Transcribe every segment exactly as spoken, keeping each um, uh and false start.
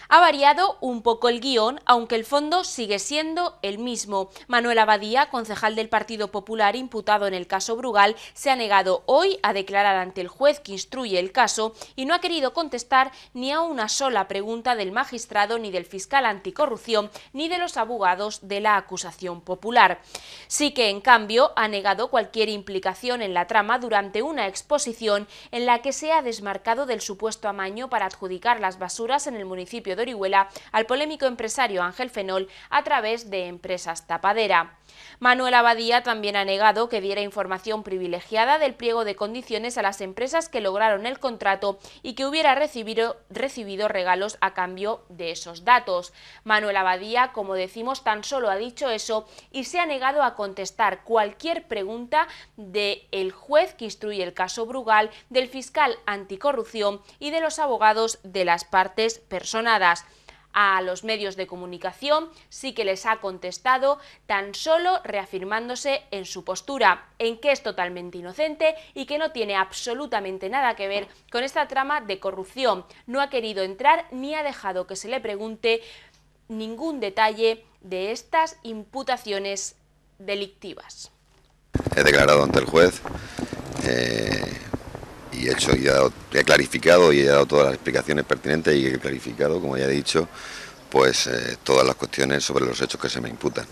Ha variado un poco el guión, aunque el fondo sigue siendo el mismo. Manuel Abadía, concejal del Partido Popular imputado en el caso Brugal, se ha negado hoy a declarar ante el juez que instruye el caso y no ha querido contestar ni a una sola pregunta del magistrado, ni del fiscal anticorrupción, ni de los abogados de la acusación popular. Sí que, en cambio, ha negado cualquier implicación en la trama durante una exposición en la que se ha desmarcado del supuesto amaño para adjudicar las basuras en el municipio de Orihuela al polémico empresario Ángel Fenol a través de Empresas Tapadera. Manuel Abadía también ha negado que diera información privilegiada del pliego de condiciones a las empresas que lograron el contrato y que hubiera recibido, recibido regalos a cambio de esos datos. Manuel Abadía, como decimos, tan solo ha dicho eso y se ha negado a contestar cualquier pregunta del juez que instruye el caso Brugal, del fiscal anticorrupción y de los abogados de las partes personadas. A los medios de comunicación sí que les ha contestado, tan solo reafirmándose en su postura, en que es totalmente inocente y que no tiene absolutamente nada que ver con esta trama de corrupción. No ha querido entrar ni ha dejado que se le pregunte ningún detalle de estas imputaciones delictivas. He declarado ante el juez eh... y he hecho y he, dado, he clarificado y he dado todas las explicaciones pertinentes y he clarificado, como ya he dicho, pues eh, todas las cuestiones sobre los hechos que se me imputan.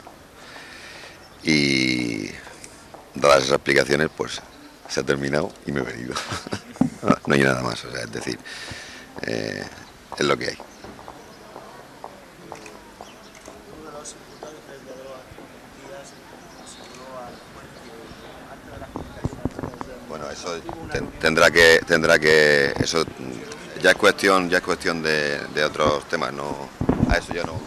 Y dadas esas explicaciones, pues se ha terminado y me he venido. no, no hay nada más, o sea, es decir, eh, es lo que hay. Bueno, eso ten, tendrá que tendrá que eso ya es cuestión ya es cuestión de, de otros temas, no a eso yo no.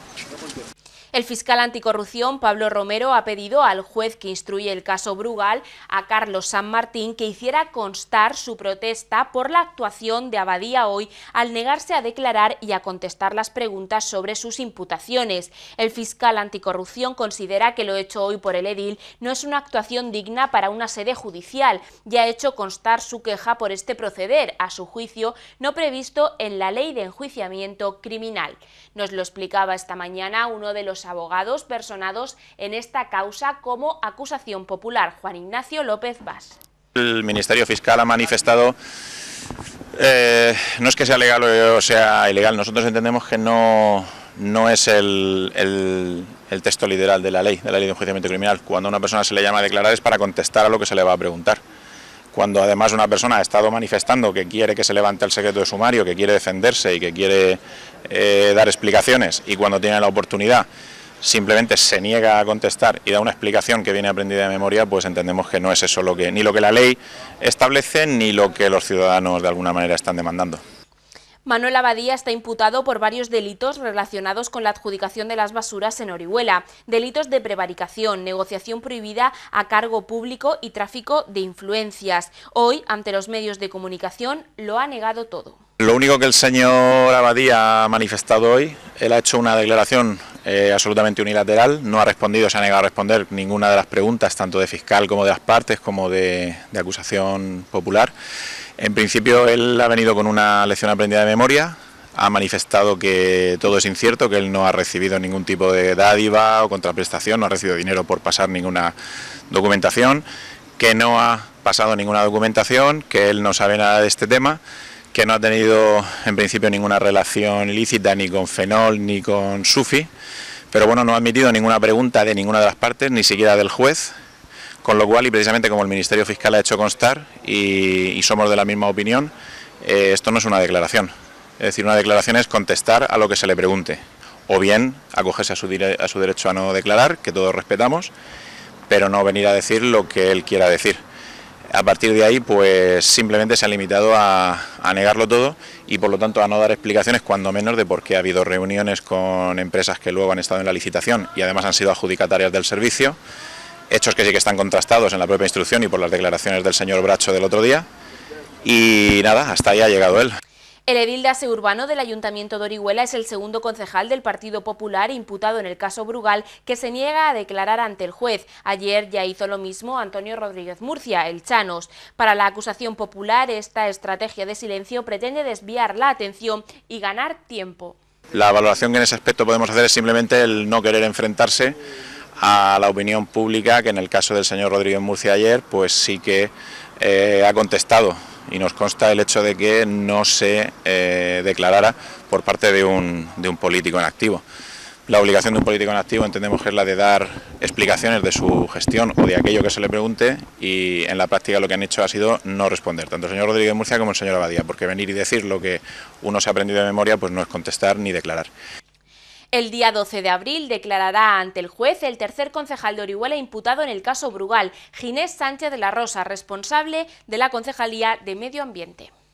El fiscal anticorrupción, Pablo Romero, ha pedido al juez que instruye el caso Brugal, a Carlos San Martín, que hiciera constar su protesta por la actuación de Abadía hoy al negarse a declarar y a contestar las preguntas sobre sus imputaciones. El fiscal anticorrupción considera que lo hecho hoy por el edil no es una actuación digna para una sede judicial y ha hecho constar su queja por este proceder, a su juicio, no previsto en la ley de enjuiciamiento criminal. Nos lo explicaba esta mañana uno de los abogados personados en esta causa como acusación popular, Juan Ignacio López Bas. El Ministerio Fiscal ha manifestado, eh, no es que sea legal o sea ilegal, nosotros entendemos que no, no es el, el, el texto literal de la ley, de la ley de enjuiciamiento criminal. Cuando a una persona se le llama a declarar es para contestar a lo que se le va a preguntar. Cuando además una persona ha estado manifestando que quiere que se levante el secreto de sumario, que quiere defenderse y que quiere eh, dar explicaciones, y cuando tiene la oportunidad simplemente se niega a contestar y da una explicación que viene aprendida de memoria, pues entendemos que no es eso lo que ni lo que la ley establece ni lo que los ciudadanos de alguna manera están demandando. Manuel Abadía está imputado por varios delitos relacionados con la adjudicación de las basuras en Orihuela, delitos de prevaricación, negociación prohibida a cargo público y tráfico de influencias. Hoy, ante los medios de comunicación, lo ha negado todo. Lo único que el señor Abadía ha manifestado hoy, él ha hecho una declaración eh, absolutamente unilateral, no ha respondido, se ha negado a responder ninguna de las preguntas, tanto de fiscal como de las partes, como de, de acusación popular. En principio él ha venido con una lección aprendida de memoria, ha manifestado que todo es incierto, que él no ha recibido ningún tipo de dádiva o contraprestación, no ha recibido dinero por pasar ninguna documentación, que no ha pasado ninguna documentación, que él no sabe nada de este tema, que no ha tenido en principio ninguna relación ilícita ni con Fenol ni con Sufi, pero bueno, no ha admitido ninguna pregunta de ninguna de las partes, ni siquiera del juez, con lo cual, y precisamente como el Ministerio Fiscal ha hecho constar, y, y somos de la misma opinión, eh, esto no es una declaración. Es decir, una declaración es contestar a lo que se le pregunte, o bien acogerse a su, a su derecho a no declarar, que todos respetamos, pero no venir a decir lo que él quiera decir. A partir de ahí, pues simplemente se ha limitado a, a negarlo todo y por lo tanto a no dar explicaciones, cuando menos, de por qué ha habido reuniones con empresas que luego han estado en la licitación y además han sido adjudicatarias del servicio, hechos que sí que están contrastados en la propia instrucción y por las declaraciones del señor Bracho del otro día, y nada, hasta ahí ha llegado él. El edil de Aseo Urbano del Ayuntamiento de Orihuela es el segundo concejal del Partido Popular imputado en el caso Brugal, que se niega a declarar ante el juez. Ayer ya hizo lo mismo Antonio Rodríguez Murcia, el Chanos. Para la acusación popular, esta estrategia de silencio pretende desviar la atención y ganar tiempo. La valoración que en ese aspecto podemos hacer es simplemente el no querer enfrentarse a la opinión pública, que en el caso del señor Rodríguez Murcia ayer, pues sí que eh, ha contestado, y nos consta el hecho de que no se eh, declarara por parte de un, de un político en activo. La obligación de un político en activo entendemos que es la de dar explicaciones de su gestión o de aquello que se le pregunte, y en la práctica lo que han hecho ha sido no responder, tanto el señor Rodríguez Murcia como el señor Abadía, porque venir y decir lo que uno se ha aprendido de memoria pues no es contestar ni declarar. El día doce de abril declarará ante el juez el tercer concejal de Orihuela imputado en el caso Brugal, Ginés Sánchez de la Rosa, responsable de la Concejalía de Medio Ambiente.